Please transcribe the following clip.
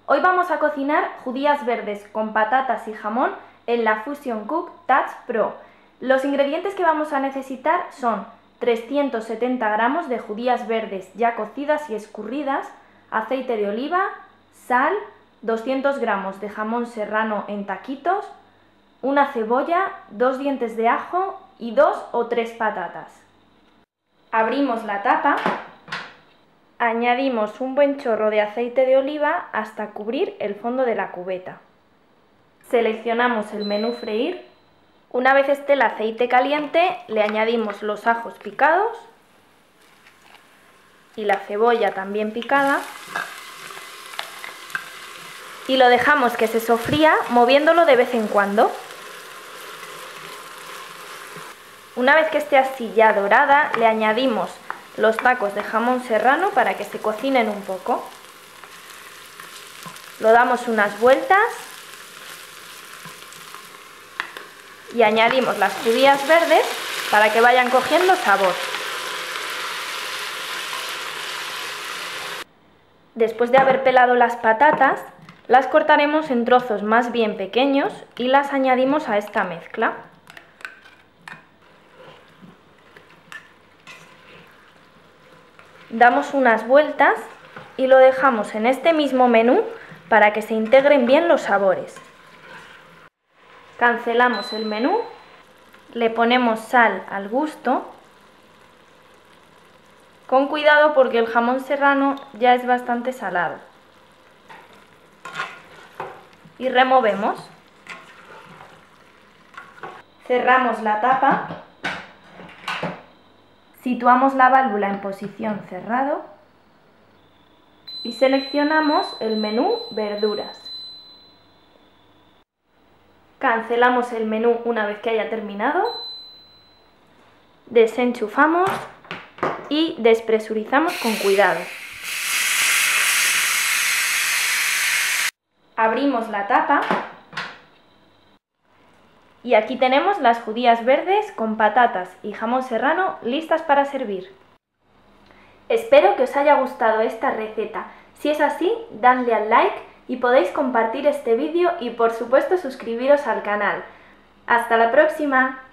Hoy vamos a cocinar judías verdes con patatas y jamón en la Fusion Cook Touch Pro. Los ingredientes que vamos a necesitar son 370 gramos de judías verdes ya cocidas y escurridas, aceite de oliva, sal, 200 gramos de jamón serrano en taquitos, una cebolla, 2 dientes de ajo y 2 o 3 patatas. Abrimos la tapa, añadimos un buen chorro de aceite de oliva hasta cubrir el fondo de la cubeta. Seleccionamos el menú freír. Una vez esté el aceite caliente, le añadimos los ajos picados y la cebolla también picada y lo dejamos que se sofría moviéndolo de vez en cuando. Una vez que esté así ya dorada, le añadimos los tacos de jamón serrano para que se cocinen un poco. Lo damos unas vueltas y añadimos las judías verdes para que vayan cogiendo sabor. Después de haber pelado las patatas, las cortaremos en trozos más bien pequeños y las añadimos a esta mezcla. Damos unas vueltas y lo dejamos en este mismo menú para que se integren bien los sabores. Cancelamos el menú, le ponemos sal al gusto, con cuidado porque el jamón serrano ya es bastante salado. Y removemos. Cerramos la tapa. Situamos la válvula en posición cerrado y seleccionamos el menú verduras. Cancelamos el menú una vez que haya terminado, desenchufamos y despresurizamos con cuidado. Abrimos la tapa y aquí tenemos las judías verdes con patatas y jamón serrano listas para servir. Espero que os haya gustado esta receta. Si es así, dadle al like y podéis compartir este vídeo y por supuesto suscribiros al canal. ¡Hasta la próxima!